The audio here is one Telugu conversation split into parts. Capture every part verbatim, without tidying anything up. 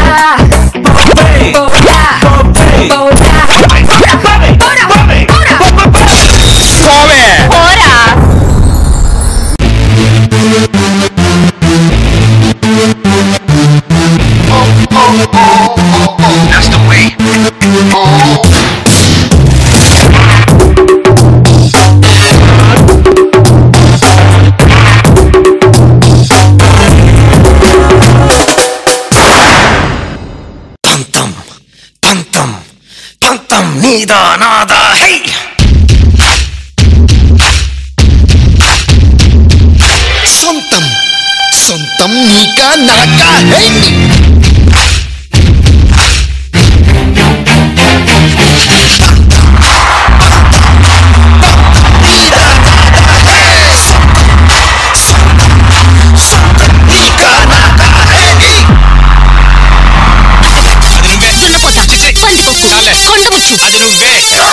నీదా నాదా హై సొంతం సొంతం నీకా నాకా హై అది నువ్వే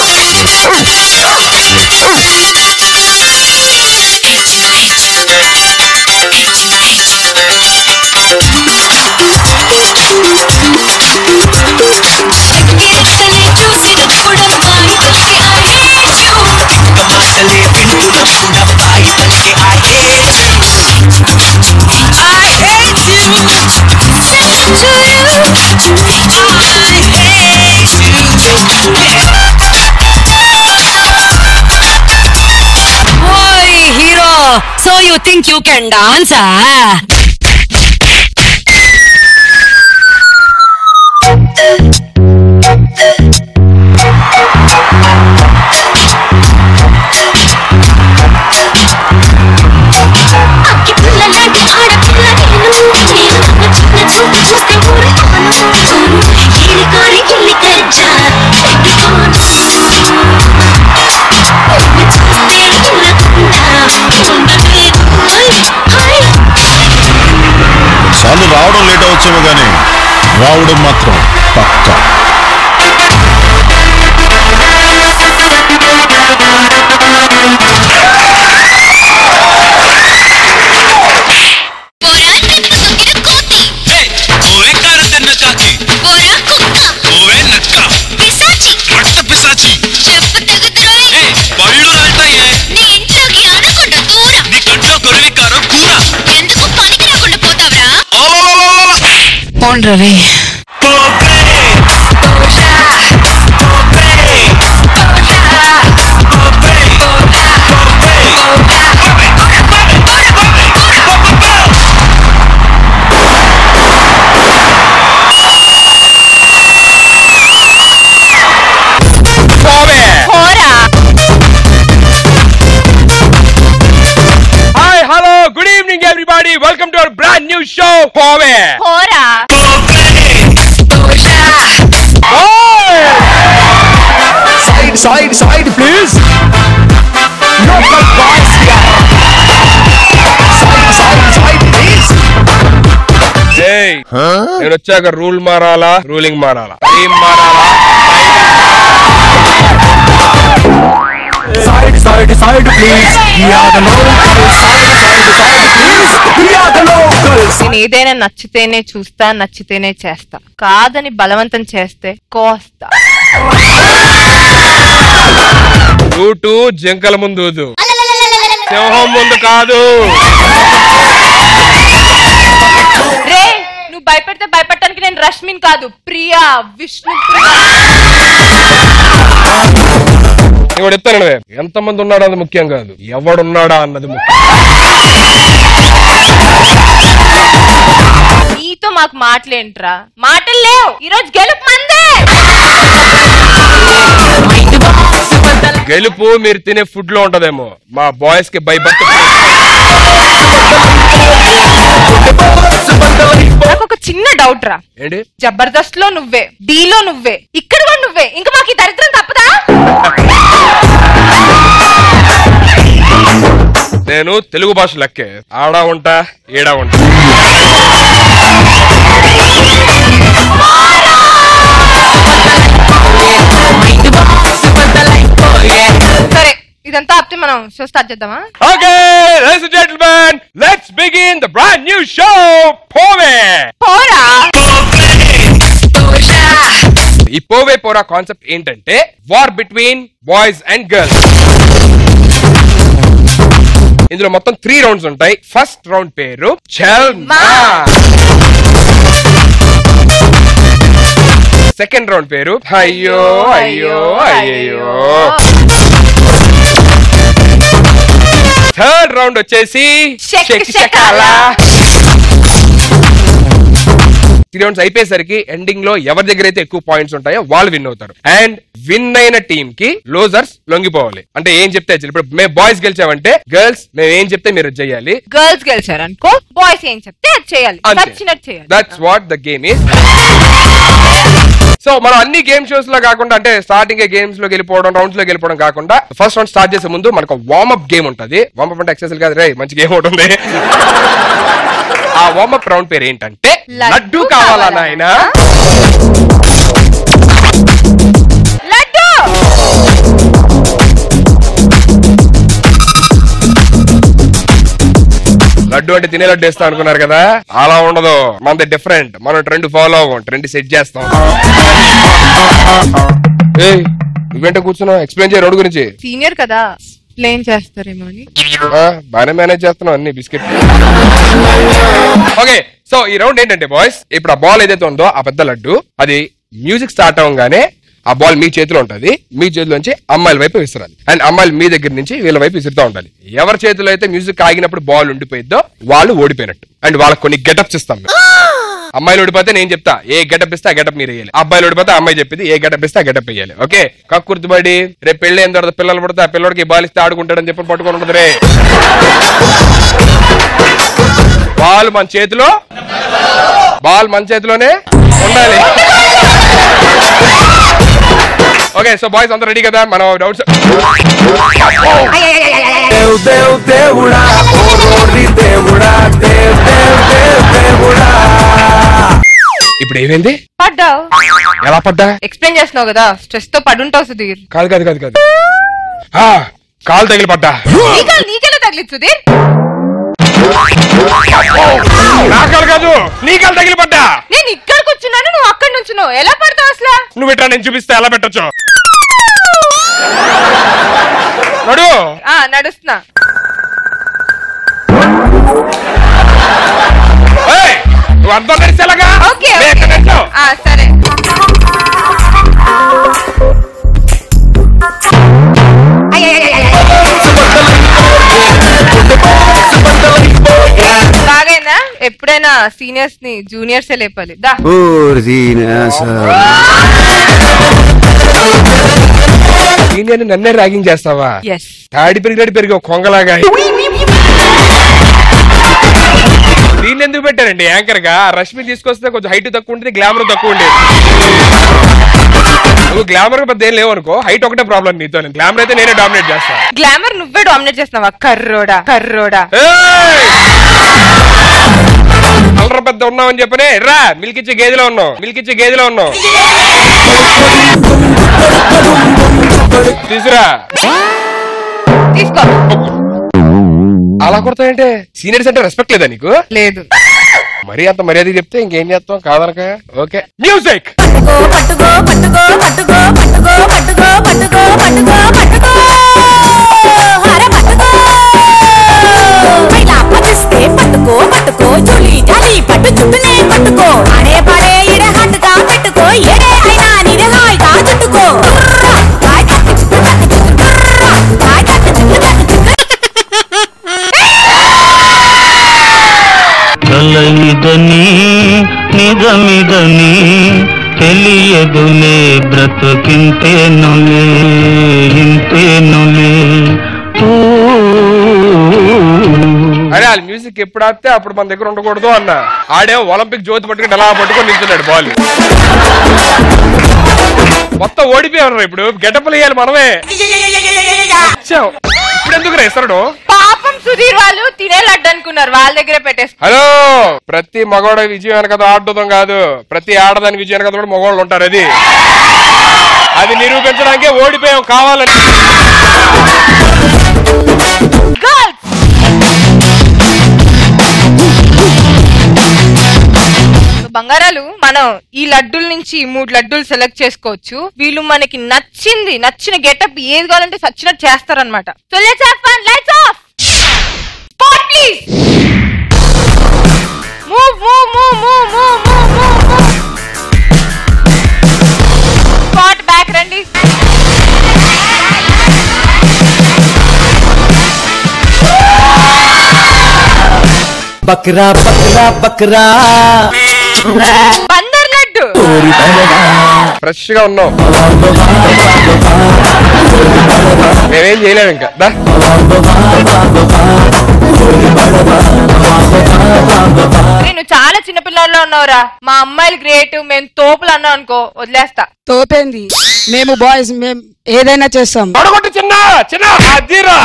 So you think you can dance, ah? సార్లు రావడం లేట్ అవచ్చేమో కానీ రావడం మాత్రం పక్కా. Rave. Hi, hello, good evening everybody. Welcome to our brand new show. Hove. Hora. Side, side, side, please. Local boys here. Side, side, side, please. Hey, నేను వచ్చాక రూల్ మారాలా, రూలింగ్ మారాలా, టీం మారాలా? Side, side, side, please. We are the locals. Side, side, side, please. We are the locals. నేను ఏదైనా నచ్చితేనే చూస్తా, నచ్చితేనే చేస్తా. కాదని బలవంతం చేస్తే కోస్తా. రూటు జంకల ముందు సింహం ముందు కాదు. రే, నువ్వు భయపెడితే భయపడటానికి నేను రష్మిన్ కాదు, ప్రియా, విష్ణు ప్రియా. నేను చెప్తాను, ఎంత మంది ఉన్నాడా అన్నది ముఖ్యం కాదు, ఎవడున్నాడా అన్నది ముఖ్యం. నీతో మాకు మాటలేంట్రా, మాటలు లేవు. ఈరోజు గెలుపు మందే. గెలుపు మీరు తినే ఫుడ్ లో ఉంటదేమో, మా బాయ్స్ కి బై బర్త్. నాకు ఒక చిన్న డౌట్ రా. ఏంటి? జబర్దస్త్ లో నువ్వే, డీలో నువ్వే, ఇక్కడ కూడా నువ్వే, ఇంకా మాకు ఈ దరిద్రం తప్పదా? నేను తెలుగు భాష లెక్కే, ఆడా ఉంటా ఏడా ఉంటా. సరే, ఇదంతా ఆపితే మనం షో స్టార్ట్ చేద్దామా? Okay, ladies and gentlemen, let's begin the brand new show. Hove. పోరా. ఈ పోవే పోరా కాన్సెప్ట్ ఏంటంటే war between boys and girls. ఇందులో మొత్తం త్రీ రౌండ్స్ ఉంటాయి. ఫస్ట్ రౌండ్ పేరు చల్ మా, సెకండ్ రౌండ్ పేరు అయ్యో అయ్యో అయ్యో, థర్డ్ రౌండ్ వచ్చేసి త్రీ రౌండ్స్ అయిపోయేసరికి ఎండింగ్ లో ఎవరి దగ్గర అయితే ఎక్కువ పాయింట్స్ ఉంటాయో వాళ్ళు విన్ అవుతారు. అండ్ విన్ అయిన టీమ్ కి లోజర్స్ లొంగిపోవాలి. అంటే ఏం చెప్తే ఇప్పుడు మేము బాయ్స్ గెలిచామంటే గర్ల్స్ మేము ఏం చెప్తే మీరు చేయాలి. గర్ల్స్ గెలిచారనుకో బాయ్స్ ఏం చెప్తే అది చేయాలి. That's what the game is. So మనం అన్ని గేమ్ షోస్ లో కాకుండా అంటే స్టార్టింగ్ గేమ్స్ లో వెళ్ళిపోవడం రౌండ్స్ లో వెళ్ళిపోవడం కాకుండా ఫస్ట్ రౌండ్ స్టార్ట్ చేసే ముందు మనకు వార్మప్ గేమ్ ఉంటుంది. వార్మప్ అంటే ఎక్సర్సైజ్ కాదు రే, మంచి గేమ్ ఉంటుంది. ఆ వార్మప్ రౌండ్ పేరు ఏంటంటే లడ్డు కావాలా నాయనా. లడ్డు అంటే తినే లడ్డు వేస్తాం అనుకున్నారు కదా, అలా ఉండదు. మనది డిఫరెంట్. మనం ట్రెండ్ ఫాలో అవ్వం, ట్రెండ్ సెట్ చేస్తాం. నువ్వేంటే కూర్చున్నావు, ఎక్స్ప్లెయిన్ చేయ రోడ్డు గురించి. సీనియర్ కదా ఎక్స్ప్లెయిన్ చేస్తారేమో అని. బాగానే మేనేజ్ చేస్తున్నావు అన్ని బిస్కెట్. ఓకే, సో ఈ రౌండ్ ఏంటంటే బాయ్స్, ఇప్పుడు ఆ బాల్ ఏదైతే ఉందో ఆ పెద్ద లడ్డు అది మ్యూజిక్ స్టార్ట్ అవ్వగానే ఆ బాల్ మీ చేతిలో ఉంటది. మీ చేతిలో నుంచి అమ్మాయిల వైపు విసిరాలి. అండ్ అమ్మాయిలు మీ దగ్గర నుంచి వీళ్ళ వైపు విసురుతూ ఉండాలి. ఎవరి చేతిలో అయితే మ్యూజిక్ ఆగినప్పుడు బాల్ ఉండిపోయిద్దో వాళ్ళు ఓడిపోయినట్టు. అండ్ వాళ్ళకి కొన్ని గెటప్స్ ఇస్తాం. అమ్మాయిలు ఓడిపోతే నేను చెప్తా ఏ గెటప్ ఇస్తే ఆ గెటప్ మీరు వేయాలి. అబ్బాయిలు ఓడిపోతే అమ్మాయి చెప్పింది ఏ గెటప్ ఇస్తే ఆ గెటప్ వేయాలి. ఓకే, కక్కుర్తిపడి రేపు పెళ్లి అయిన తర్వాత పిల్లలు పడితే ఆ పిల్లడికి బాల్ ఇస్తే ఆడుకుంటాడని చెప్పి పట్టుకొని ఉంటుంది రే. బాల్ మన చేతిలో, బాల్ మన చేతిలోనే ఉండాలి. ఓకే, సో బాయ్స్ అందరూ రెడీ కదా? మనం డౌట్స్ ఇప్పుడు ఏమైంది? పడ్డావు. ఎలా పడ్డా? ఎక్స్ప్లెయిన్ చేస్తున్నావు కదా, స్ట్రెస్ తో పడుంటావు సుధీర్. కాదు కాదు కాదు కాదు కాలు తగిలి పడ్డా. నీకెలా తగిలింది సుధీర్? నా కాలు కాదు, నీ కాలు తగిలి పడ్డా. నేను ఇక్కడ కూర్చున్నాను, నువ్వు అక్కడ నుంచున్నావు. ఎలా పడతావు అసలు? నువ్వు ఇట్లా నేను చూపిస్తే ఎలా పెట్టచ్చు? నడు. నడుస్తున్నా. నువ్వు అర్థం తెలిసేలాగా. సరే. బాగైనా ఎప్పుడైనా సీనియర్స్ ని జూనియర్స్ లేపాలి. దా సీనియర్ నన్నే ర్యాగింగ్ చేస్తావా? తాడి పెరిగినట్టు పెరిగి కొంగలాగా. దీన్ని ఎందుకు పెట్టారండి యాంకర్ గా? రష్మి తీసుకొస్తే కొంచెం హైట్ తక్కువ ఉంటుంది, గ్లామర్ తక్కువ ఉండేది. నువ్వు గ్లామర్ పెద్ద ఏం లేవు అనుకో, హైట్ ఒకటే ప్రాబ్లం నీతో. గ్లామర్ అయితే నేనే డామినేట్ చేస్తాను. గ్లామర్ నువ్వే డామినేట్ చేస్తున్నావా? కర్రోడా కర్రోడా. కలర్ పెద్ద ఉన్నావు అని చెప్పనే రా. మిల్క్ ఇచ్చే గేదెలో ఉన్నావు, మిల్క్ ఇచ్చే గేదెలో ఉన్నావు. తీసురా. తీసుకో. అలా కొడతాయంటే సీనియర్స్ అంటే రెస్పెక్ట్ లేదా నీకు? లేదు. మరి అంత మర్యాద చెప్తే ఇంకేం చేస్తాం కాదనక. Okay, music. కలయిదని నిజమిదని తెలియదులే బ్రతుకింతేనులే ఇంతేనులే. అరే వాళ్ళ మ్యూజిక్ ఎప్పుడు ఆడితే అప్పుడు మన దగ్గర ఉండకూడదు అన్న. ఆడే ఒలింపిక్ జ్యోతి పట్టుకుని ఎలా పట్టుకొని నిల్చున్నాడు బాల్. మొత్తం ఓడిపోయారు. ఇప్పుడు గెటప్లు వేయాలి మనమే. ఇప్పుడు ఎందుకు రేస్తాడు? పాపం సుధీర్ వాళ్ళు తినే లడ్డు అనుకున్నారు, వాళ్ళ దగ్గర పెట్టేసి. హలో, ప్రతి మగవాడ విజయం కదా ఆడటం కాదు, ప్రతి ఆడదాని విజయం కదా కూడా మగవాళ్ళు ఉంటారు. అది అది నిరూపించడానికే ఓడిపోయాం కావాలని. బంగారాలు మనం ఈ లడ్డూల నుంచి మూడు లడ్డూలు సెలెక్ట్ చేసుకోవచ్చు. వీళ్ళు మనకి నచ్చింది నచ్చిన గెటప్ ఏది కావాలంటే సచ్చినట్టు చేస్తారనమాట. So let's have fun. Lights off. Spot please. Move move move move move move move. Spot back రండి. बकरा बकरा बकरा బందర్ లడ్డు. ఫ్రెష్ గా ఉన్నావు, మేమేం చేయలేము ఇంకా. నేను చాలా చిన్నపిల్లల్లో ఉన్నావురా. మా అమ్మాయిలు గ్రేట్, మేము తోపులు అన్నాం అనుకో వదిలేస్తా. తోపేంది, మేము బాయ్స్ మేము ఏదైనా చేస్తాం. అడగొట్టు చిన్న చిన్న అదిరా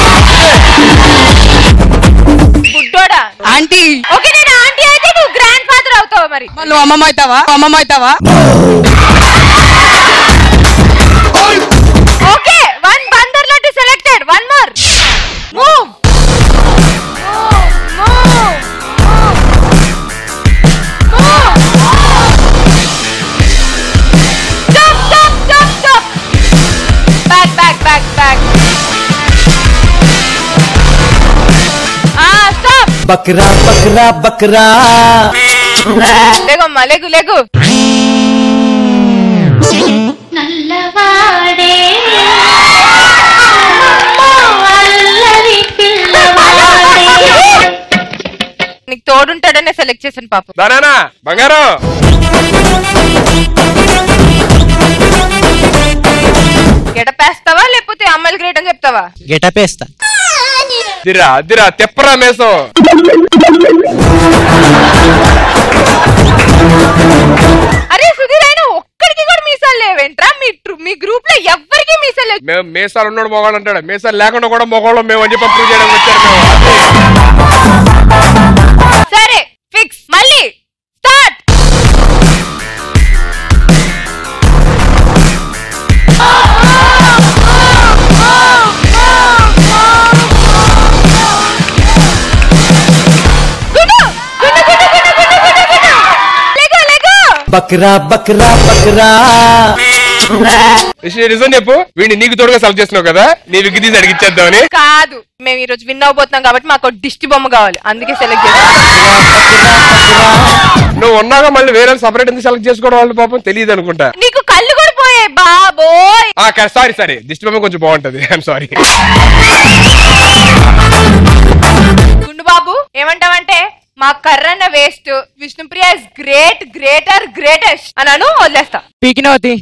బుడ్డోడా. ఆంటీ ఓకే నేను ఆంటీ అయితే నువ్వు గ్రాండ్ ఫాదర్ అవుతావు. మరి నువ్వు అమ్మమ్మ అవుతావా? అమ్మమ్మ అవుతావా? Okay one Bandar laddu selected. One more. Move back back back back. बकरा बकरा बकरा లేగమ్మా లేగు లేగు. నల్లవాడే అల్లరి పిల్లవాడే. నీకు తోడుంటాడనే సెలెక్ట్ చేశాను పాపం. దానా బంగారం. గెటపేస్తావా లేకపోతే అమ్మాయిలు గ్రేట్ అని చెప్తావా? గెటపేస్తా. దిరా దిరా తెప్పరా మేసం. అరే సుధీర్ అయినా ఒక్కడికి కూడా మీసాలు లేవేంట్రా? మీ మీ గ్రూప్ లో ఎవ్వరికి మీసాలు లేవు. మేము మీసాలు ఉన్నాడు మొగాడు అంటాడు, మీసాలు లేకుండా కూడా మొగాళ్ళం మేము అని చెప్పి ప్రూవ్ చేయడానికి వచ్చారు మేము. సరే ఫిక్స్. మళ్ళీ స్టార్ట్. बकरा बकरा बकरा నిజం చెప్పు, వీడిని నీకు తోడుగా సెలెక్ట్ చేస్తున్నావు కదా, నీ విగ్గి తీసి అడిగిచ్చేద్దామని. కాదు మేము ఈ రోజు విన్ అవబోతున్నాం కాబట్టి మాకు దిష్టి బొమ్మ కావాలి, అందుకే సెలెక్ట్ చేస్తాం. నువ్వు ఉన్నాగా మళ్ళీ వేరే సపరేట్ ఎందుకు సెలెక్ట్ చేసుకోవడం వాళ్ళు పాపం తెలియదు అనుకుంటా. నీకు కళ్ళు కూడా పోయాయి బాబోయ్. సారీ సారీ దిష్టి బొమ్మ కొంచెం బాగుంటది. I'm sorry. గుండు బాబు ఏమంటావంటే మా కర్రన్న waste, Vishnupriya is great greater greatest అన్నాను వదిలేస్తా. పీకినవతి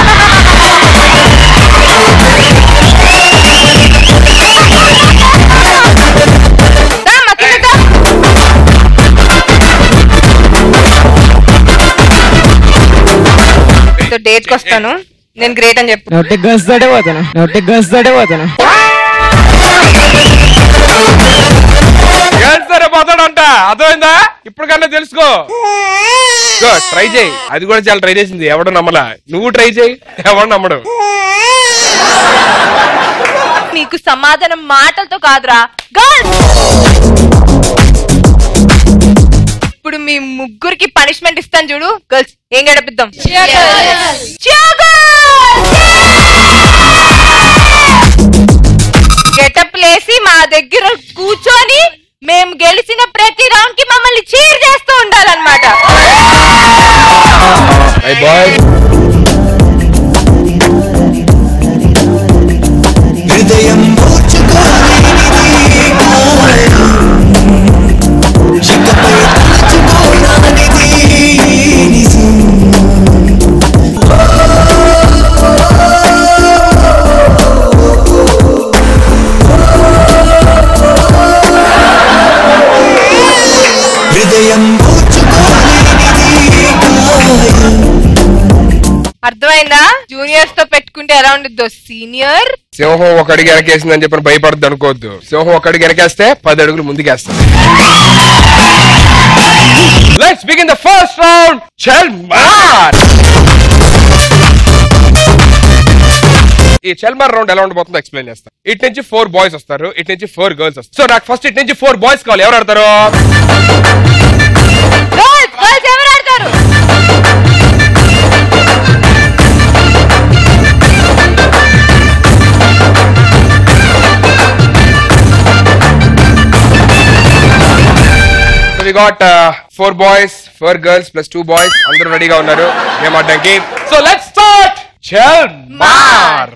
డేట్ కి వస్తాను నేను గ్రేట్ అని చెప్పు. నోటి గస్ దడే పోతాను నోటి గస్ దడే పోతాను సరే పోతాడంట, అర్థమైందా? ఇప్పుడు కన్నా తెలుసుకో. ట్రై చేయి, అది కూడా చాలా ట్రై చేసింది, ఎవడు నమ్మలా. నువ్వు ట్రై చేయి, ఎవడు నమ్మడు. నీకు సమాధానం మాటలతో కాదురా గర్ల్స్. ఇప్పుడు మీ ముగ్గురికి పనిష్మెంట్ ఇస్తాను చూడు. గర్ల్స్ ఏం గడిపిద్దాం? గెటప్ లేసి మా దగ్గర కూర్చొని మేము గెలిచిన ప్రతి రౌండ్ కి మమ్మల్ని చీర్ చేస్తూ ఉండాలన్నమాట. హృదయం అర్థమైందా? జూనియర్స్ తో పెట్టుకుంటే ఎలా ఉండిద్దో. సీనియర్ సింహం ఒక అడుగు వెనకేసిందని చెప్పి భయపడద్దు అనుకోవద్దు. సింహం ఒక అడుగు వెనకేస్తే పది అడుగులు ముందుకేస్తుంది. Let's begin the first round. చల్మార్. ఈ చల్మార్ రౌండ్ ఎలా ఉండబోతుందో ఎక్స్ప్లెయిన్ చేస్తా. ఇటు నుంచి ఫోర్ బాయ్స్ వస్తారు, ఇటు నుంచి ఫోర్ గర్ల్స్ వస్తారు. సో నాకు ఫస్ట్ ఇటు నుంచి ఫోర్ బాయ్స్ కావాలి. ఎవరు ఆడతారు? గర్ల్స్ గర్ల్స్ ఎవరు ఆడతారు? We got four boys four girls plus two boys అందరూ రెడీగా ఉన్నారు గేమ్ ఆడడానికి. So let's start. చల్ మార్.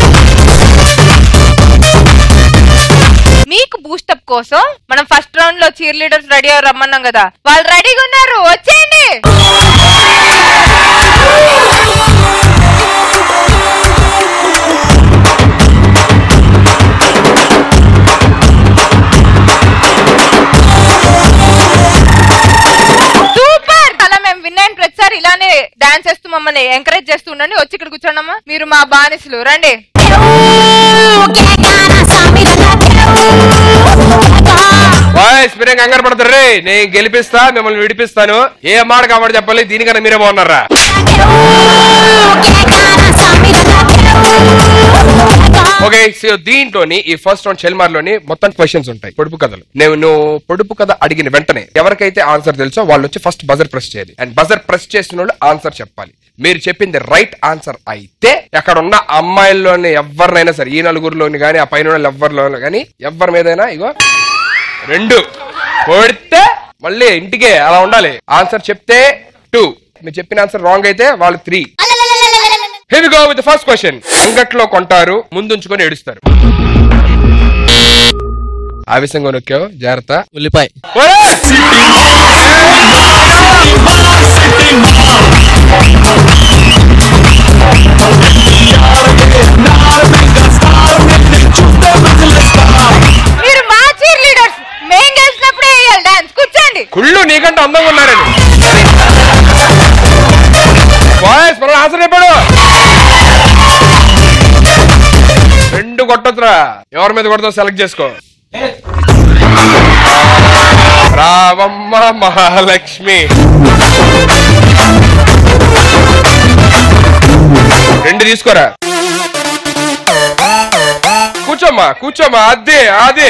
మీకు బూస్టప్ కోసం మనం ఫస్ట్ రౌండ్ లో చీర్ లీడర్స్ రెడీ అయ్యి రమ్మన్నాం కదా, వాళ్ళు రెడీగా ఉన్నారు, వచ్చేయండి. సూపర్. అలా మేము విన్నాను ప్రతిసారి ఇలానే డాన్స్ చేస్తూ మమ్మల్ని ఎంకరేజ్ చేస్తూ ఉండండి. వచ్చి ఇక్కడ కూర్చోండమ్మా, మీరు మా బానిసలు, రండి. బాయ్స్ మీరేం కంగారు పడతారు రే, నేను గెలిపిస్తా, మిమ్మల్ని విడిపిస్తాను. ఏ మాట కాబట్టి చెప్పాలి, దీనికన్నా మీరే బాగున్నారా? ఓకే, సో దీంట్లోని ఈ ఫస్ట్ రౌండ్ చెల్మార్ లోని మొత్తం క్వశ్చన్స్ ఉంటాయి, పొడుపు కథలు. నేను పొడుపు కథ అడిగిన వెంటనే ఎవరికైతే ఆన్సర్ తెలుసో వాళ్ళు వచ్చి ఫస్ట్ బజర్ ప్రెస్ చేయాలి. అండ్ బజర్ ప్రెస్ చేసిన వాళ్ళు ఆన్సర్ చెప్పాలి. మీరు చెప్పింది రైట్ ఆన్సర్ అయితే అక్కడ ఉన్న అమ్మాయిల్లోని ఎవరినైనా సరే, ఈ నలుగురిలోని కానీ ఆ పైన ఎవరిలో కానీ ఎవరి మీదైనా ఇగో రెండు కొడితే మళ్ళీ ఇంటికే అలా ఉండాలి. ఆన్సర్ చెప్తే టూ, మీరు చెప్పిన ఆన్సర్ రాంగ్ అయితే వాళ్ళు three. Here we go with the first question. అంగట్లో కొంటారు, ముందుంచుకొని ఏడుస్తారు. ఆవేశంగా నొక్కావు, జాగ్రత్త. ఉల్లిపాయ. మీరు మా చీర్ లీడర్స్, మేం గెలిచినప్పుడే వేయాలి డాన్స్. కూర్చోండి. కుళ్ళు నీకంటే అందంగా ఉన్నారని. బాయ్స్ మనం ఆన్సర్ చెప్పాడు. రెండు కొట్టొద్దురా, ఎవరి మీద కొడతావు సెలెక్ట్ చేసుకో. రావమ్మ మహాలక్ష్మి. రెండు తీసుకోరా. కూర్చోమ్మా కూర్చోమ్మా. అదే అదే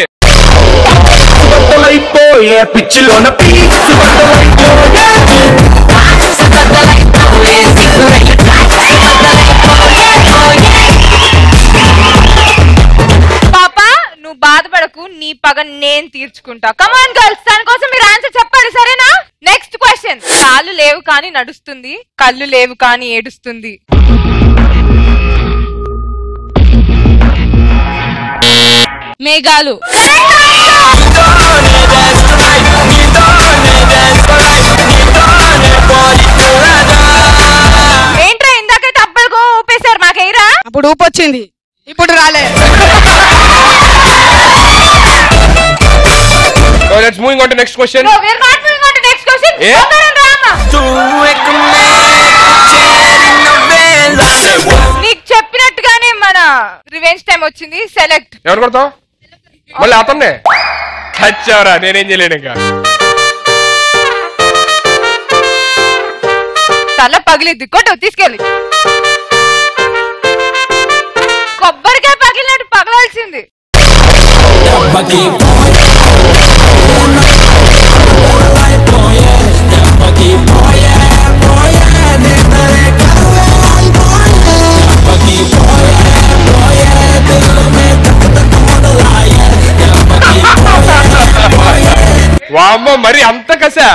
పిచ్చిలోన పాపా నువ్వు బాధపడకు, నీ పగ నేను తీర్చుకుంటా. కమాన్ గర్ల్స్, దానికోసం మీరు ఆన్సర్ చెప్పాలి, సరేనా? Next question. కాళ్ళు లేవు కానీ నడుస్తుంది, కళ్ళు లేవు కానీ ఏడుస్తుంది. మేఘాలు. ఏంట్రా ఇందాకైతే అబ్బాయిగో ఊపేశారు, మాకేరా? అప్పుడు ఊపొచ్చింది, ఇప్పుడు రాలే. So let's moving on to next question. No, we are not moving on to next question. Yeah? నీకు చెప్పినట్టుగానే మన రివెంజ్ టైం వచ్చింది. సెలెక్ట్. ఎవరు కొడతావు మళ్ళీ? అతన్నే చచ్చావరా, నేనేం చేయలేను ఇంకా. తల పగిలిద్ది, కొట్టు తీసుకెళ్ళి. కొబ్బరికాయ పగిలినట్టు పగలాల్సింది. వామ్మ మరి అంత కసా.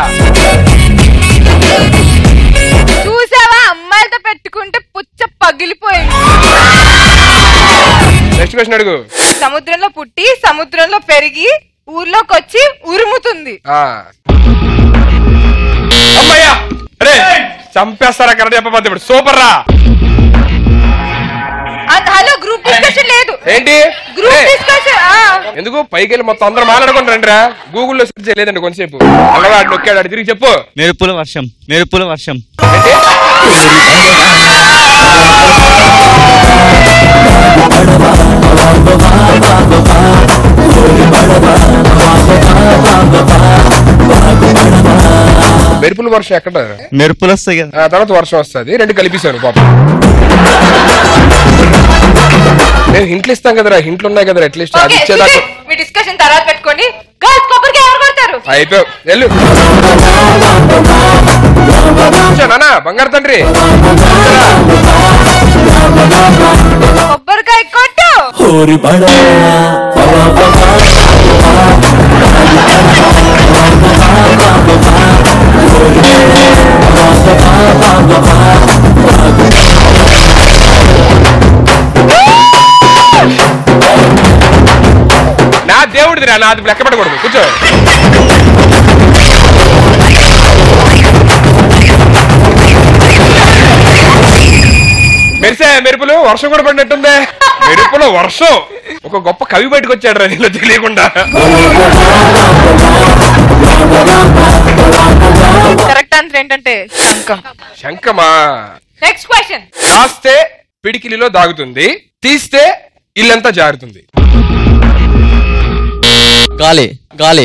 చూసావా, అమ్మాయిలతో పెట్టుకుంటే పుచ్చ పగిలిపోయింది. నెక్స్ట్ క్వశ్చన్ అడుగు. సముద్రంలో పుట్టి సముద్రంలో పెరిగి ఊర్లోకి వచ్చి ఉరుముతుంది. అమ్మయ్యా, అరే చంపేస్తారా కరెక్ట్ చెప్పబోద్ది. ఇప్పుడు సూపర్ రా. హలో, గ్రూప్ డిస్కషన్ లేదు. ఏంటి గ్రూప్ డిస్కషన్? ఎందుకు పైకి వెళ్ళి మొత్తం అందరం మాట్లాడుకుంటారండి రా. గూగుల్లో సెర్చ్ చేయలేదండి కొంతసేపు. అల్లవాడు నొక్కాడు, అడి తిరిగి చెప్పు. మెరుపుల వర్షం, మెరుపుల వర్షం. మెరుపుల వర్షం ఎక్కడ? మెరుపులు వస్తాయి కదా, తర్వాత వర్షం వస్తుంది. రెండు కలిపిస్తాను పాపం. నేను హింట్లు ఇస్తాం కదరా, హింట్లు ఉన్నాయి కదరా, అట్లీస్ట్ అది ఇచ్చేదాకా. మీ డిస్కషన్ తర్వాత పెట్టుకోండి. గర్ల్స్ కొబ్బరికాయ ఎవరు కొడతారు? అయిపోయావు, వెళ్ళు. నానా బంగారు తండ్రి, కొబ్బరికాయ కొట్టు. హోరి నా దేవుడిదిరా, నాది లెక్క పెట్టకూడదు. కూర్చో. మెరిసే మెరుపులు, వర్షం కూడా పడినట్టుందే. మెరుపులో వర్షం. ఒక గొప్ప కవి బయటకు వచ్చాడు రా నీలో తెలియకుండా. కరెక్ట్ ఆన్సర్ ఏంటంటే శంఖం. శంఖమా? Next question. దాస్తే పిడికిలిలో దాగుతుంది, తీస్తే ఇల్లంతా జారుతుంది. గాలి. గాలి.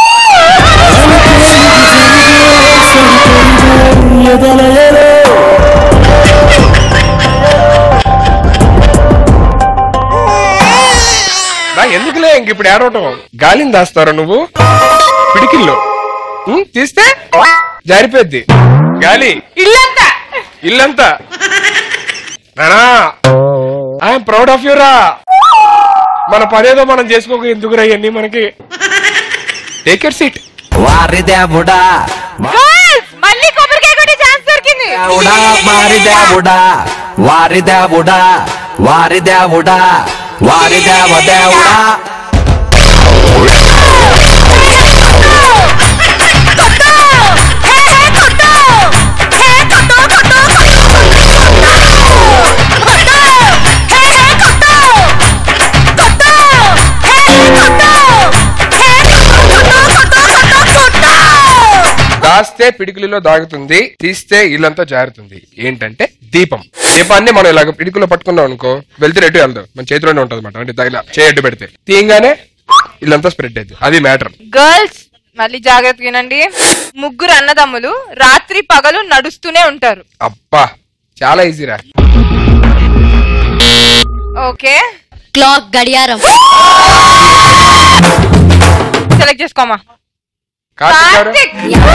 ఎందుకులే ఇంక ఇప్పుడు ఏడవటం. గాలిని దాస్తారా నువ్వు పిడికిల్లో? తీస్తే జారిపోద్ది గాలి. ఇల్లంతా ఇల్లంతా. ఐఎమ్ ప్రౌడ్ ఆఫ్ యూరా. మన పనేదో మనం చేసుకోక ఎందుకురా ఇవన్నీ మనకి. Take your seat. వారి దేవుడా మళ్ళీ కొబ్బరికాయ కొట్టే ఛాన్స్ దొరికింది. వారి దేవుడా వారి దేవుడా వారి దేవుడా వారి దేవ దేవుడా. దాస్తే పిడికిలిలో దాగుతుంది, తీస్తే ఇల్లంతా జారుతుంది. ఏంటంటే దీపం. దీపాన్ని మనం ఇలాగ పిడికిలో పట్టుకున్నాం అనుకో, వెళ్తే రెడ్డి వెళ్దాం, మన చేతిలోనే ఉంటది అనమాట. అంటే ఇలా చేయడ్డు పెడితే తీయంగానే ఇల్లంతా స్ప్రెడ్ అవుతుంది. అది మ్యాటర్. గర్ల్స్ మళ్ళీ జాగ్రత్త వినండి. ముగ్గురు అన్నదమ్ములు రాత్రి పగలు నడుస్తూనే ఉంటారు. అబ్బా చాలా ఈజీరా. ఓకే. క్లాక్ గడియారం. సెలెక్ట్ చేసుకోమా. కార్తీక్.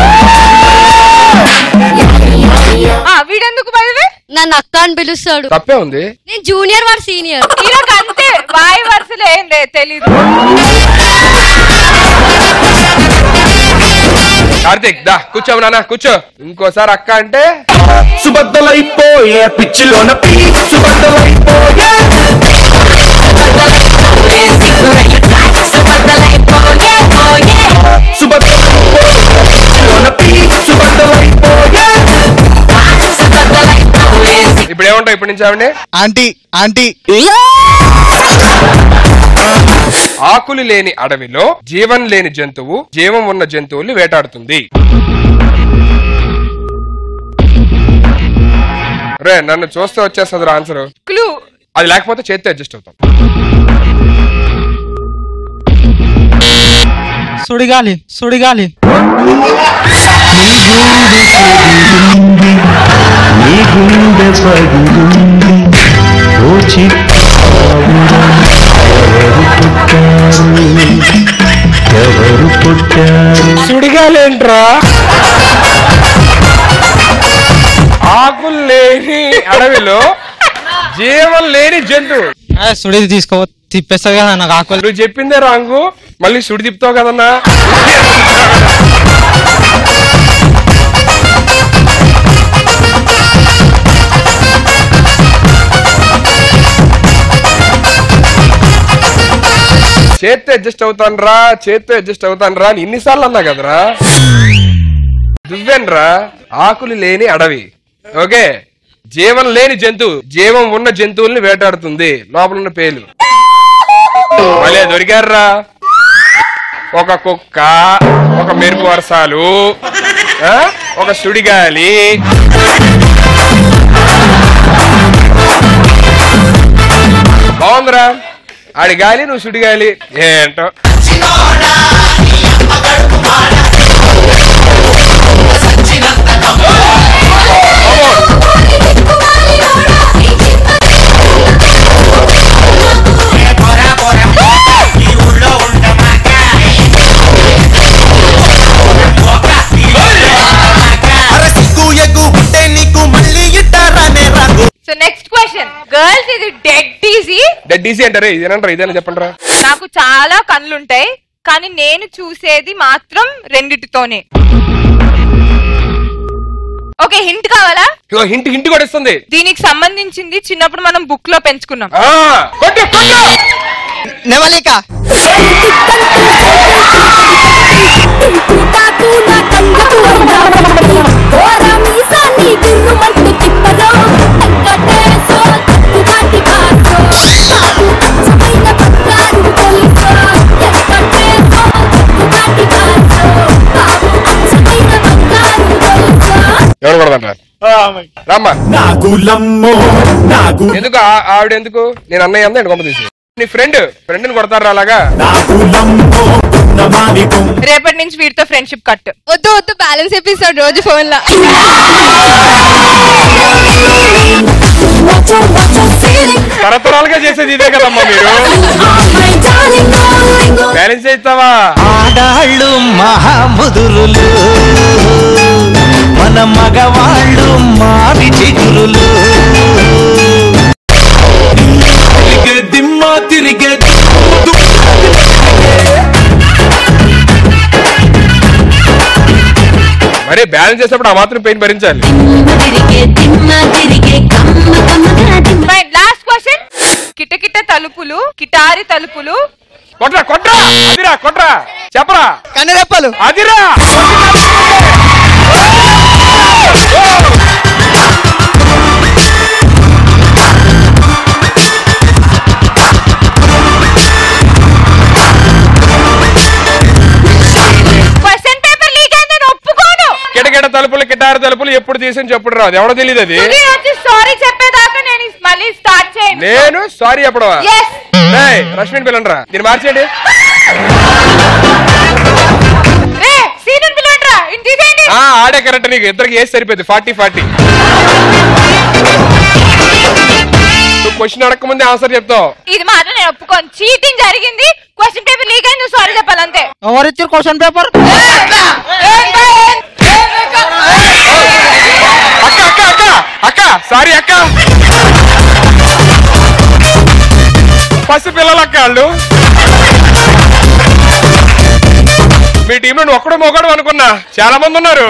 వీడెందుకు బయలుదే? నన్ను అక్క అని పిలుస్తాడు. తప్పే ఉంది. నేను జూనియర్ వాడు సీనియర్. ఈరోజు అంతే వాయి వరుసలు ఏం లేదు, తెలీదు. కార్తీక్ దా కూర్చోవు నాన్న, కూర్చో. ఇంకోసారి అక్క అంటే సుబద్దలైపోయే పిచ్చిలోన పీ సుబద్దలైపోయే ఇప్పుడు ఏమంటావు ఇప్పటి నుంచి ఆవిడ? Aunty aunty. ఆకులు లేని అడవిలో జీవం లేని జంతువు జీవం ఉన్న జంతువుల్ని వేటాడుతుంది. రే నన్ను చూస్తే వచ్చేస్తుంది ఆన్సర్. క్లూ. అది లేకపోతే చేతితో అడ్జస్ట్ అవుతాం. సుడిగాలి. సుడిగాలి. సుడిగాలేంట్రా? ఆకులు లేని అడవిలో జీవం లేని జంతువు. సుడిది తీసుకో, తిప్పేస్తావు కదా నాకు ఆకులు. నువ్వు చెప్పిందే రాంగు, మళ్ళీ సుడి తిప్పుతావు కదన్నా. చేత్తో అడ్జస్ట్ అవుతాను రా, చేత్తో అడ్జస్ట్ అవుతాను రా అని ఇన్నిసార్లు అన్నా కదరా. దువ్వెన్రా. ఆకులు లేని అడవి. ఓకే. జీవం లేని జంతువు జీవం ఉన్న జంతువుల్ని వేటాడుతుంది. లోపల ఉన్న పేలు మళ్ళీ దొరికారా. ఒక కుక్క, ఒక మెరుపు వర్షాలు, ఒక సుడిగాలి. బాగుందిరా. ఆడి గాలి, నువ్వు సుడిగాలి. ఏంటో సో నెక్స్ట్ క్వశ్చన్. గర్ల్స్ ఇది డెడ్ ఈజీ. డెడ్ ఈజీ అంటారే, ఇదేనంటారా? ఇదేనా చెప్పండి రా. నాకు చాలా కళ్ళుంటాయి కానీ నేను చూసేది మాత్రం రెండిటితోనే. ఓకే, హింట్ కావాలా? హింట్ హింట్ కూడా ఇస్తుంది. దీనికి సంబంధించింది చిన్నప్పుడు మనం బుక్ లో పెంచుకున్నాం. నెమలిక. ఎవరు కొడదంటారు రామ్మా. ఎందుకు ఆవిడ ఎందుకు నేను అన్నయ్య అందా గొప్ప తీసి నీ ఫ్రెండ్ ఫ్రెండ్ ని కొడతారు అలాగా. రేపటి నుంచి వీటితో ఫ్రెండ్షిప్ కట్. వద్దు వద్దు బ్యాలెన్స్ ఎపిసోడ్ రోజు ఫోన్ లా. తరతరాలుగా చేసేది ఇదే కదమ్మా మీరు. బ్యాలెన్స్ చేస్తావా? ఆడాళ్ళు మహాముదురులు మన మగవాళ్ళు మావి చిగురులు. దిమ్మ తిరిగే మరి బ్యాలెన్స్ చేసేప్పుడు ఆ మాత్రం పెయిన్ భరించాలి. Last question. కిటకిట తలుపులు కిటారి తలుపులు. కొట్రా కొట్రా అదిరా కొట్రా చెప్పరా కన్నెరెప్పలు అదిరా. కిటకిట తలుపులు కిటారి తలుపులు ఎప్పుడు తీసని చెప్పుడు రాదు. ఎవడో తెలియదు అది. సారీ చెప్పేదాకా నేను మళ్ళీ స్టార్ట్ చేయను. నేను సారీ చెప్పడవా? రష్మిన్ పిల్లనరా నేను మార్చేయండి. ఆడే కరెక్ట్. నీకు ఇద్దరికి ఏసి సరిపోయింది. Forty forty. నువ్వు క్వశ్చన్ అడగక ముందే ఆన్సర్ చెప్తావు. ఇది మాత్రం నేను ఒప్పుకోను. చీటింగ్ జరిగింది. క్వశ్చన్ పేపర్ లీక్ అయింది. నువ్వు సారీ చెప్పాలంతే. ఎవరిచ్చారు క్వశ్చన్ పేపర్? అక్క అక్క అక్క అక్క సారీ అక్క. పసి పిల్లలు అక్క వాళ్ళు. మీ టీంలో నువ్వు ఒక్కడో మొగడు అనుకున్నా. చాలా మంది ఉన్నారు.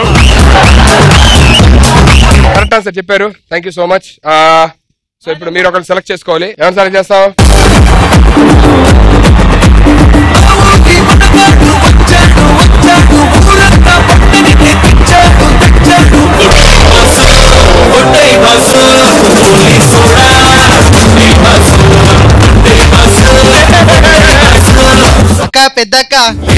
కరెక్ట్ ఆన్సర్ చెప్పారు. Thank you so much. So ఇప్పుడు మీరు ఒకరిని సెలెక్ట్ చేసుకోవాలి. ఎవరు సెలెక్ట్ చేస్తావు? అక్క పెద్దక్క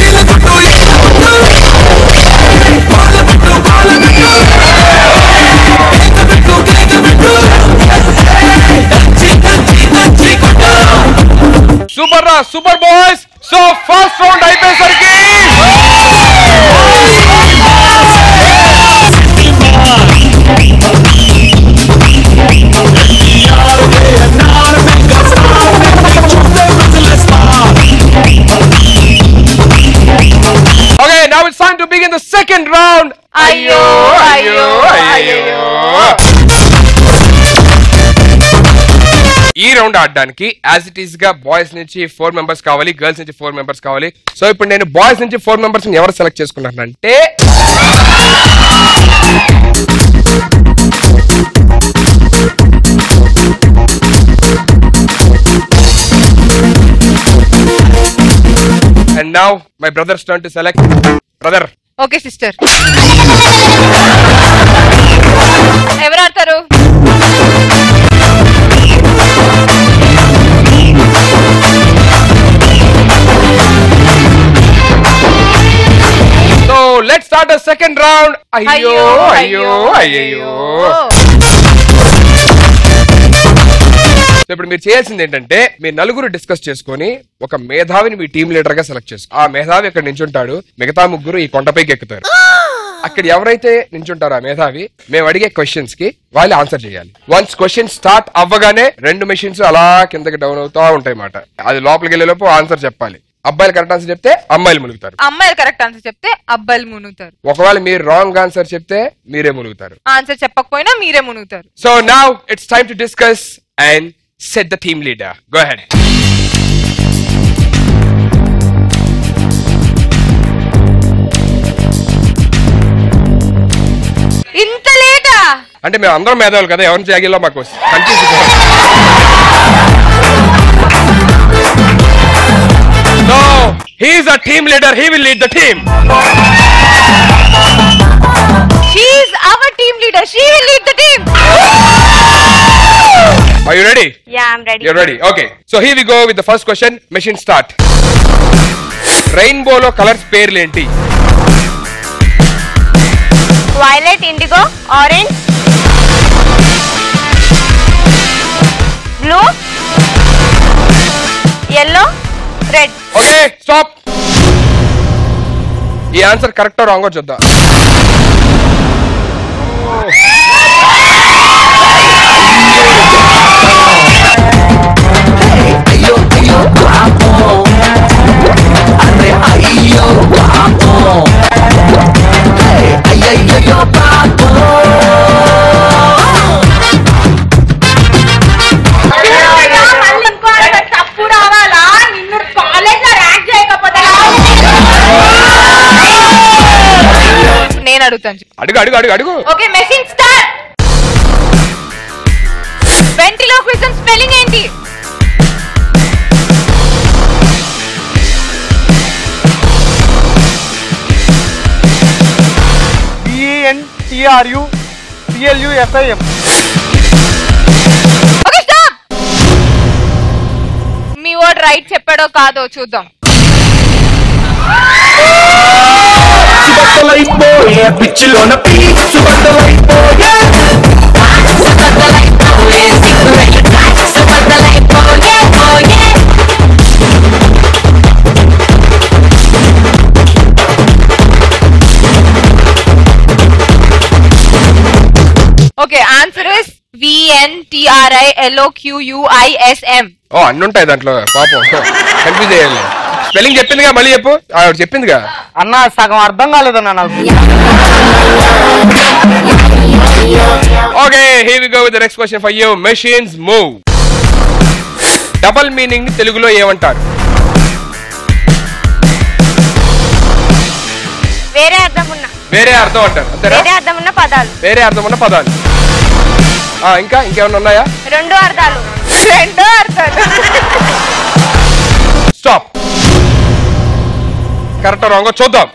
సూపర్ రా super boys. So first round అయిపోయేసరికి Okay, now it's time to begin the second round. అయ్యో అయ్యో అయ్యో. ఈ రౌండ్ ఆడడానికి యాజ్ ఇట్ ఈస్ గా బాయ్స్ నుంచి ఫోర్ మెంబర్స్ కావాలి, గర్ల్స్ నుంచి ఫోర్ మెంబర్స్ కావాలి. సో ఇప్పుడు నేను బాయ్స్ నుంచి ఫోర్ మెంబర్స్ ఎవరు సెలెక్ట్ చేసుకున్నానంటే and now my brother's turn to select. Brother. Okay sister. ఎవరు ఆడతారు? So let's start the second round. Ayyo ayyo ayyo. ఇప్పుడు మీరు చేయాల్సింది ఏంటంటే మీ నలుగురు డిస్కస్ చేసుకొని ఒక మేధావిని మీ టీం లీడర్ గా సెలెక్ట్ చేసుకో. ఆ మేధావి ఇక్కడ నించుంటాడు. మిగతా ముగ్గురు ఈ కొండపైకి ఎక్కుతారు. అక్కడ ఎవరైతే నించుంటారో ఆ మేధావి మేము అడిగే క్వశ్చన్స్ కి వాళ్ళు ఆన్సర్ చేయాలి. వన్స్ క్వశ్చన్ స్టార్ట్ అవ్వగానే రెండు మెషిన్స్ అలా కిందకి డౌన్ అవుతా ఉంటాయి అన్నమాట. అది లోపలికి వెళ్ళే లోపు ఆన్సర్ చెప్పాలి. అబ్బాయిలు కరెక్ట్ ఆన్సర్ చెప్తే అమ్మాయిలు మునుగుతారు. అమ్మాయిలు కరెక్ట్ ఆన్సర్ చెప్తే అబ్బాయిలు మునుగుతారు. ఒకవేళ మీరు రాంగ్ ఆన్సర్ చెప్తే మీరే మునుగుతారు. ఆన్సర్ చెప్పకపోయినా మీరే మునుగుతారు. So now it's time to discuss and set the team leader. Go ahead. ఇంత లేటా? అంటే మేము అందరం మేధావులు కదా, ఎవరిని చేయగల్లో మాకు confuse. So He is a team leader. He will lead the team. She is our team leader. She will lead the team. Are you ready? Yeah, I'm ready. You're ready. Okay. So here we go with the first question. Machine start. Rainbow lo colors పేర్లు ఏంటి? Violet, indigo, orange, blue, yellow, red. Okay, stop. ఈ ఆన్సర్ కరెక్ట్ ఆ రాంగ్ చూద్దాం. నేను అడుగుతాను. అడుగు అడుగు అడుగు అడుగు. Okay, machine start. Ventriloquism spelling ఏంటి? B E N T R U C L U S I M. Okay, stop. మీ వర్డ్ రైట్ చెప్పాడో కాదో చూద్దాం. సుబద్దలైపోయే పిచ్చిలోన పీ సుబద్దలైపోయే సుబద్దలైపోయే సిగరెట్ సుబద్దలైపోయే పోయే. Okay, answer is V N T R I L O Q U I S M. ఓ అన్ని ఉంటాయి దాంట్లో, పాపం కన్ఫ్యూజ్ అయ్యాలి. స్పెల్లింగ్ చెప్పిందిగా, మళ్ళీ చెప్పు. ఆవిడ చెప్పిందిగా. అన్న సగం అర్థం కాలేదన్న నాకు. Okay, here we go with the next question for you. Machines move. Double meaning ని తెలుగులో ఏమంటారు? వేరే అర్థం ఉన్న వేరే అర్థం అంటారు అంతేనా? వేరే అర్థం ఉన్న పదాలు. వేరే అర్థం ఉన్న పదాలు. ఆ ఇంకా ఇంకేమన్నా ఉన్నాయా? రెండు అర్థాలు. రెండో అర్థాలు. స్టాప్. కరెక్ట్ రాంగ్ చూద్దాం.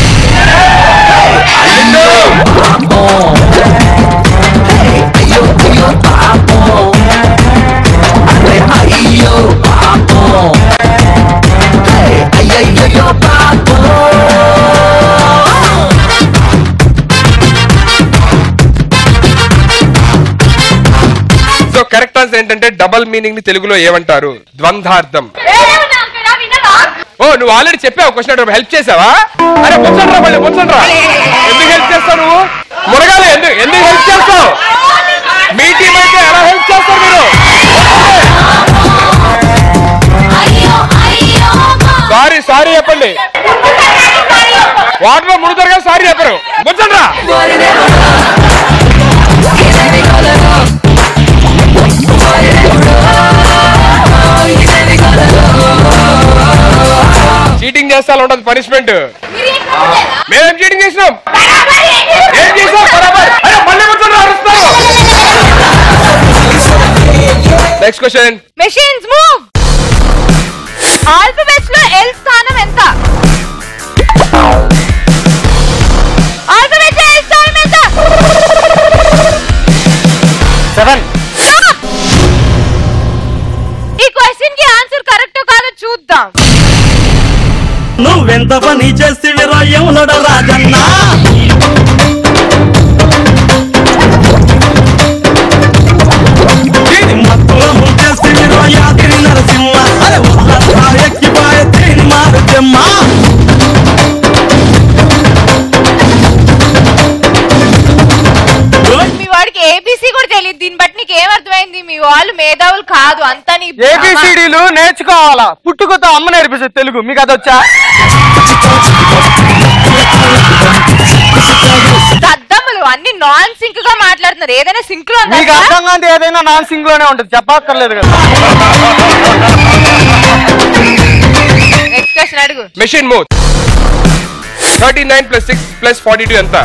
సో కరెక్ట్ ఆన్సర్ ఏంటంటే డబుల్ మీనింగ్ ని తెలుగులో ఏమంటారు? ద్వంద్వార్థం. ఓ నువ్వు ఆల్రెడీ చెప్పావు క్వశ్చన్, హెల్ప్ చేసావా? అరే కూర్చోండ్రా, మళ్ళీ కూర్చోండ్రా. ఎందుకు హెల్ప్ చేస్తావు నువ్వు? మురగాలి, ఎందుకు ఎందుకు హెల్ప్ చేస్తావు? మీ టీం అయితే ఎలా హెల్ప్ చేస్తారు మీరు? సారీ సారీ చెప్పండి. వాటిలో మునుగుతారు కదా, సారీ చెప్పరు. కూర్చోండ్రా. చీటింగ్ చేస్తా ఉంటుంది పనిష్మెంట్. మేమేం చీటింగ్ చేసినాం? ఏం చేసాం? బరాబర్. అరే మళ్ళీ కూర్చోండి, అరుస్తావు. Next question. Machines move. Alphabets లో ఎల్ స్థానం ఎంత? ఆల్ఫాబెట్స్ లో ఎల్ స్థానం ఎంత? సెవెన్. ఈ క్వశ్చన్ కి ఆన్సర్ కరెక్ట్ కాదో చూద్దాం. నువ్వెంత పని చేసి విరాయములడ రాజన్న. మత్తులము చేసి విరాయాదిరి నరసింహ. అరే ఒళ్ళంతా ఎక్కిపాయ తేని మారుతమ్మ. మీ వాడికి ఏబిసి కూడా తెలియదు. దీన్ని బట్టి నీకు ఏమర్థమైంది? మీ వాళ్ళు మేధావులు కాదు అంతా. నీ ఏబిసిడీలు నేర్చుకోవాలా? పుట్టుకతో అమ్మ నేర్పిస్తుంది తెలుగు. మీకు అది వచ్చా? దద్దమ్మలు అన్ని నాన్ సింక్ గా మాట్లాడుతున్నారు. ఏదైనా సింక్ లో మీకు అర్థం కాదు, ఏదైనా నాన్ సింగ్ లోనే ఉంటుంది, చెప్పక్కర్లేదు కదా. నెక్స్ట్ క్వశ్చన్ అడుగు. Machine move. Thirty nine plus six plus forty two ఎంత?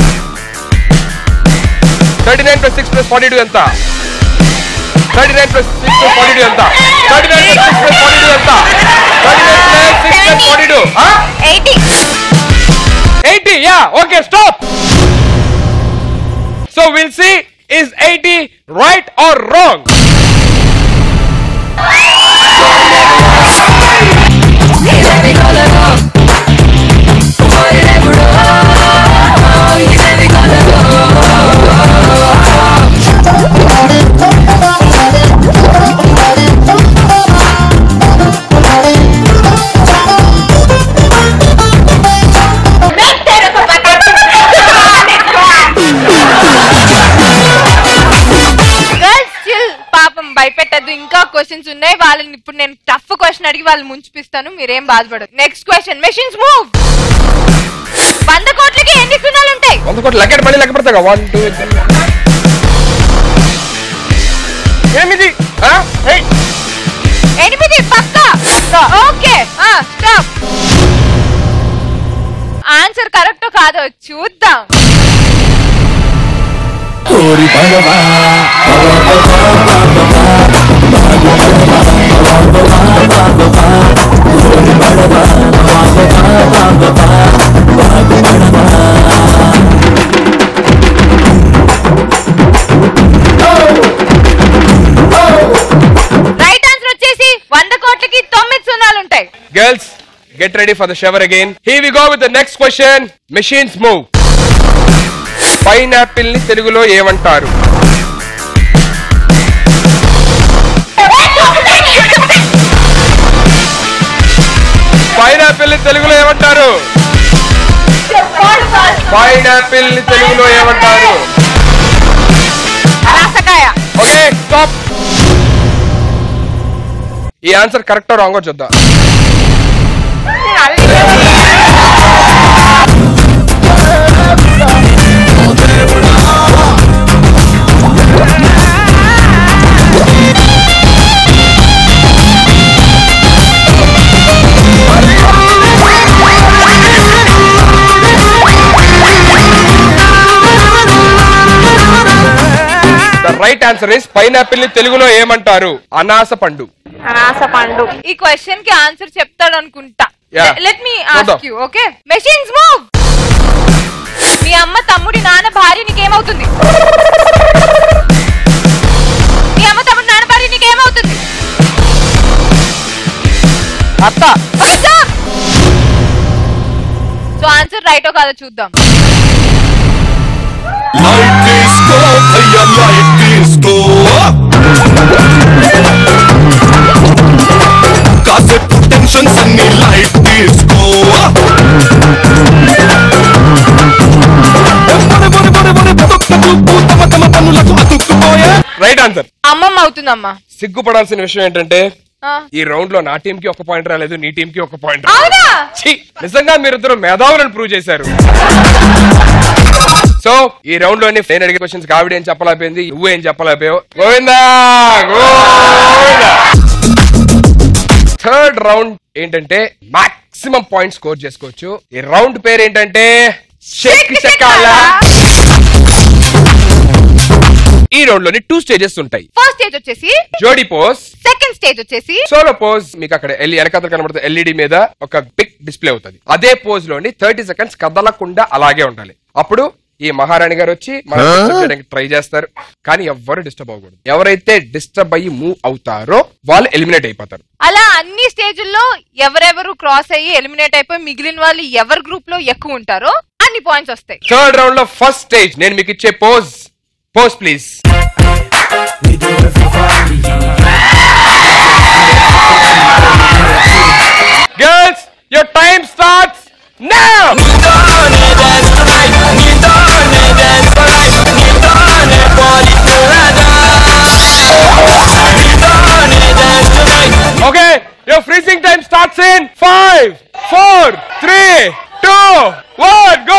Thirty nine plus six plus forty two ఎంత? Thirty nine plus six plus forty two ఎంత? Thirty nine plus six plus forty two ఎంత? Thirty nine plus six plus forty two eighty, right or wrong? భయపెట్టద్దు, ఇంకా క్వశ్చన్స్ ఉన్నాయి. వాళ్ళని ఇప్పుడు నేను టఫ్ క్వశ్చన్ అడిగి వాళ్ళు ముంచిపిస్తాను, మీరేం బాధపడదు. Next question, machines move. వంద కోట్లకి ఎన్ని సున్నాలు ఉంటాయి? వంద కోట్లు లెక్క మళ్ళీ లెక్క పెడతా. వన్ టూ ఎనిమిది ఎనిమిది పక్కా. Okay stop. ఆన్సర్ కరెక్టో కాదో చూద్దాం. రైట్ ఆన్సర్ వచ్చేసి వంద కోట్లకి తొమ్మిది సున్నాలు ఉంటాయి. Girls get ready for the shower again. Here we go with the next question. Machines move. Pineapple ని తెలుగులో ఏమంటారు? పైనాపిల్ ని తెలుగులో ఏమంటారు? పైనాపిల్ ని తెలుగులో ఏమంటారు? Okay stop. ఈ ఆన్సర్ కరెక్టో రాంగో చూద్దాం. రైట్ ఆన్సర్ ఇస్ పైనాపిల్ ని తెలుగులో ఏమంటారు? అనాస పండు. అనాస పండు. ఈ క్వశ్చన్ కి ఆన్సర్ చెప్తాడు అనుకుంటా. Yeah. Let me ask you. Okay, machines move. మీ అమ్మ తమ్ముడి నాన్న భార్య నీకేమవుతుంది? మీ అమ్మ తమ్ముడి నాన్న భార్య నీకేమవుతుంది? అత్త. సో ఆన్సర్ రైటో కాదో చూద్దాం. Light disco, hey, light disco. Kasepu tensions anni light disco. Right answer. అమ్మమ్మ అవుతుందమ్మా. సిగ్గుపడాల్సిన విషయం ఏంటంటే ఆ. ఈ రౌండ్ లో నా టీం కి ఒక పాయింట్ రాలేదు, నీ టీం కి ఒక పాయింట్ అవునా? రాలేదు. నిజంగా మీరిద్దరు మేధావులను ప్రూవ్ చేశారు. సో ఈ రౌండ్ లోని నేను అడిగే క్వశ్చన్స్ కావిడ ఏం చెప్పలేకపోయింది, నువ్వు ఏం చెప్పలేకపోయావు. గోవిందా గోవిందా. థర్డ్ రౌండ్ ఏంటంటే మాక్సిమం పాయింట్ స్కోర్ చేసుకోవచ్చు. ఈ రౌండ్ పేరు ఏంటంటే షేక్ షకాల. ఈ రౌండ్ లోని టూ స్టేజెస్ ఉంటాయి. ఫస్ట్ స్టేజ్ వచ్చేసి జోడీ పోజ్, సెకండ్ స్టేజ్ వచ్చేసి సోలో పోజ్. మీకు అక్కడ వెనకాల కనబడుతుంది ఎల్ఈడి మీద ఒక బిగ్ డిస్ప్లే అవుతుంది. అదే పోజ్ లోని థర్టీ సెకండ్స్ కదలకుండా అలాగే ఉండాలి. అప్పుడు ఈ మహారాణి గారు వచ్చి ట్రై చేస్తారు, కానీ ఎవ్వరు డిస్టర్బ్ అవ్వకూడదు. ఎవరైతే డిస్టర్బ్ అయ్యి మూవ్ అవుతారో వాళ్ళు ఎలిమినేట్ అయిపోతారు. అలా అన్ని స్టేజ్ల్లో ఎవరెవరు క్రాస్ అయ్యి ఎలిమినేట్ అయిపోయి మిగిలిన వాళ్ళు ఎవరి గ్రూప్ లో ఎక్కువ ఉంటారో అన్ని పాయింట్స్ వస్తాయి. థర్డ్ రౌండ్ లో ఫస్ట్ స్టేజ్ నేను మీకు ఇచ్చే pose. Pose please. Girls your time starts now. Okay, your freezing time starts in five, four, three, two, one, go.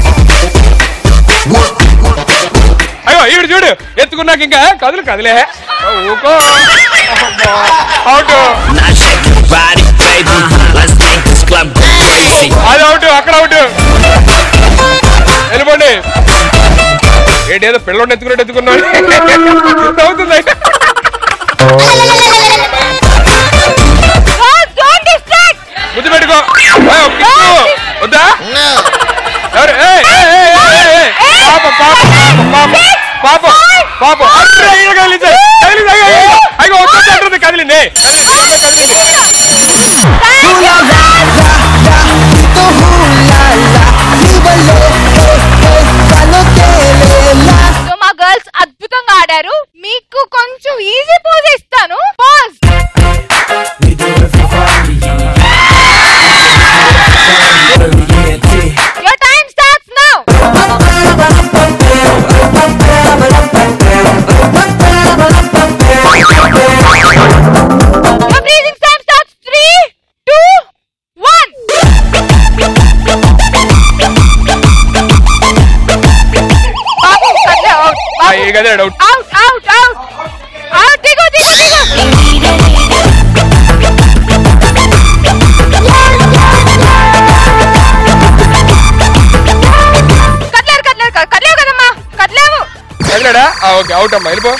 అయ్యో ఈవిడ చూడు ఎత్తుకున్నాక ఇంకా కదులు కదిలే. ఊకో అవుట్. అది అవుట్, అక్కడ అవుట్. వెళ్ళిపోండి. ఏంటి ఏదో పిల్లోడిని ఎత్తుకున్నట్టు ఎత్తుకున్నాడు అవుతుంది. ముద్దు పెట్టుకో. వద్దా ఎవరు? పాప పాప పాప పాపం పాపం అయ్యో వచ్చేది కదిలింది మా గర్ల్స్ అద్భుతంగా ఆడారు. మీకు కొంచెం ఈజీ పోజ్ ఇస్తాను. Pose. Your time starts now. Your breathing time starts. Three, two, one. Babu, out. Out, out, out, out. Digo, digo, digo. Okay out అమ్మా వెళ్ళిపో.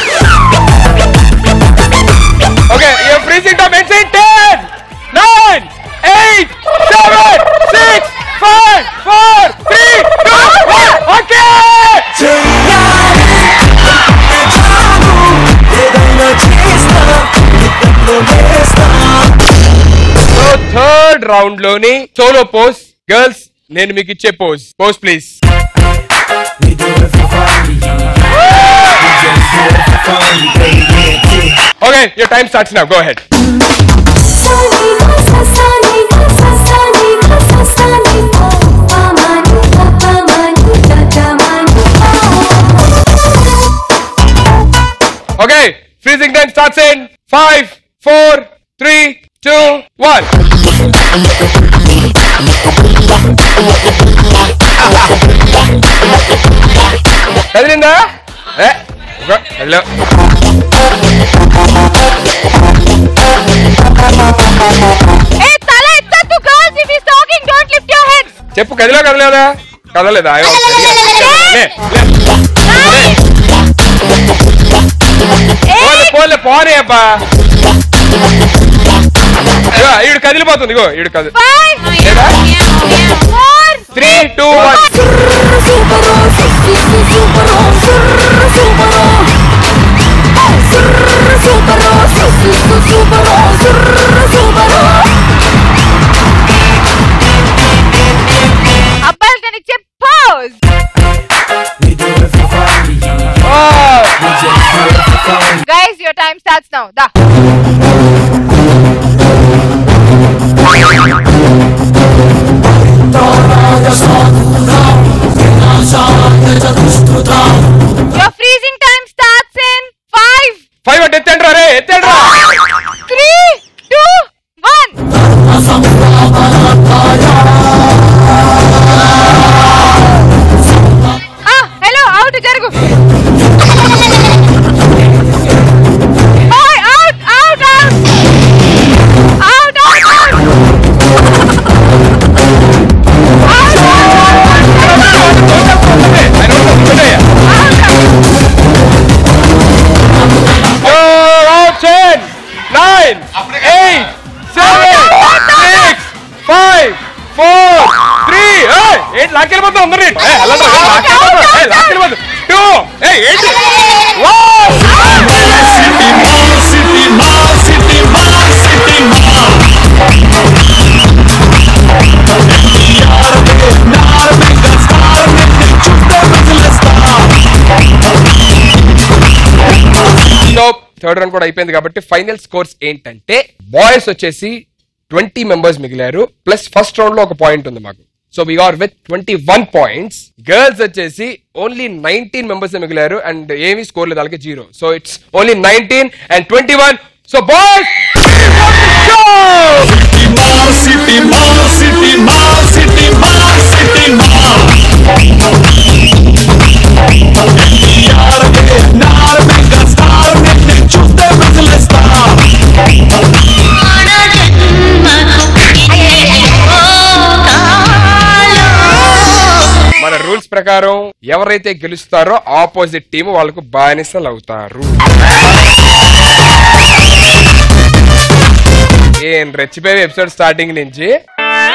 Okay your freezing time ends in ten nine eight seven six five four three two one. Okay so third round లోని సోలో పోజ్. గర్ల్స్ నేను మీకు ఇచ్చే pose. Pose please. Okay, your time starts now. Go ahead. Okay, freezing time starts in five, four, three, two, one. కదిలిందా? హలో చెప్పు కదిలో కదలేదా? కదలేదా? పోలే పోనే అబ్బా. ఈడు కదిలిపోతుంది. ఇగో ఈడు కదిలి త్రీ టూ వన్. అబ్బాయిలు నేను ఇచ్చే పోజ్. Guys, your time starts now. Da. Your freezing time starts in five. Five at ఎత్తండ్రా రే ఎత్తండ్రా. Three, two, one. Ah, hello, out జరుగు. Boy, out, out, out. Out, out, out. nine eight seven six five four three. eight లాకెళ్ళిపోతుంది అందరూ. లాకెళ్ళిపోతుంది. two eight one. Third round కూడా అయిపోయింది కాబట్టి ఫైనల్ స్కోర్స్ ఏంటంటే బాయ్స్ వచ్చేసి ట్వంటీ మెంబర్స్ మిగిలారు ప్లస్ ఫస్ట్ రౌండ్ లో ఒక పాయింట్ ఉంది మాకు. So we are with twenty one points. Girls వచ్చేసి ఓన్లీ నైన్టీన్ మెంబర్స్ మిగిలారు అండ్ ఏమీ స్కోర్ లేదు అలాగే zero. So it's only nineteen and twenty one. So boys మన రూల్స్ ప్రకారం ఎవరైతే గెలుస్తారో ఆపోజిట్ టీమ్ వాళ్ళకు బానిసలు అవుతారు. ఏం రెచ్చిపోయే ఎపిసోడ్ స్టార్టింగ్ నుంచి.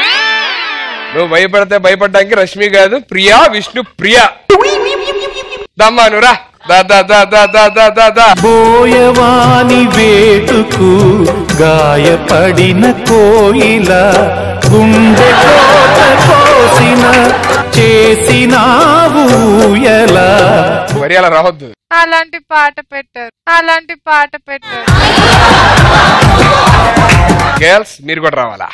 నువ్వు భయపడితే భయపడడానికి రష్మి కాదు, ప్రియా విష్ణు ప్రియా. దమ్మానురా దా దా దా దా దా దా దా దా బోయవాని వేటుకు గాయపడిన కోయిల గుండె కోట కోసిన చేసినావు ఎలా. మరి అలా రావద్దు. అలాంటి పాట పెట్టారు అలాంటి పాట పెట్టారు గర్ల్స్ మీరు కూడా రావాలా?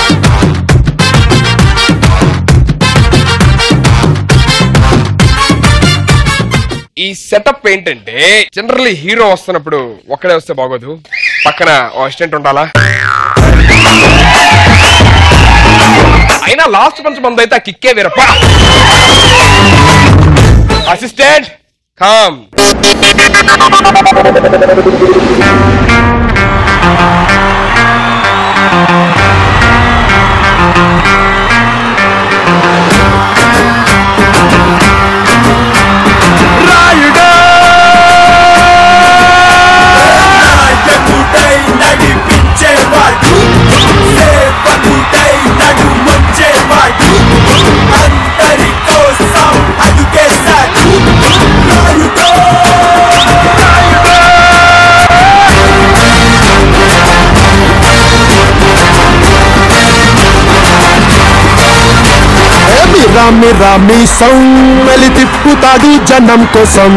ఈ సెటప్ ఏంటంటే జనరల్లీ హీరో వస్తున్నప్పుడు ఒక్కడే వస్తే బాగోదు, పక్కన అసిస్టెంట్ ఉండాలా. అయినా లాస్ట్ కొంచెం మంది అయితే కిక్కే వీరప్ప. Assistant come. రామి రామి సౌమెలి తిప్పుతాడు జనం కోసం.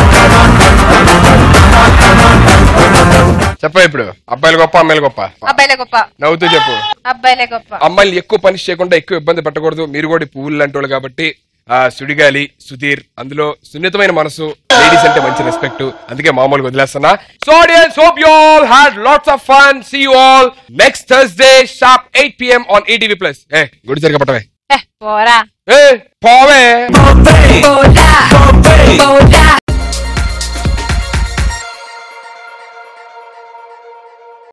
చెప్ప ఇప్పుడు అబ్బాయిలు గొప్ప అమ్మాయిలు గొప్ప? అబ్బాయిలే గొప్ప. నవ్వుతూ చెప్పు. అబ్బాయిలే గొప్ప. అమ్మాయిలు ఎక్కువ పనిష్ చేయకుండా ఎక్కువ ఇబ్బంది పెట్టకూడదు. మీరు కూడా పువ్వులు లాంటి వాళ్ళు కాబట్టి ఆ సుడిగాలి సుధీర్ అందులో సున్నితమైన మనసు, లేడీస్ అంటే మంచి రెస్పెక్ట్, అందుకే మామూలుగా వదిలేస్తున్నా. So audience, hope you all had lots of fun. See you all next Thursday sharp eight p m on E T V Plus. ఏ గుడి సరిగా పట్టవే. పోరా. ఏ పోవే.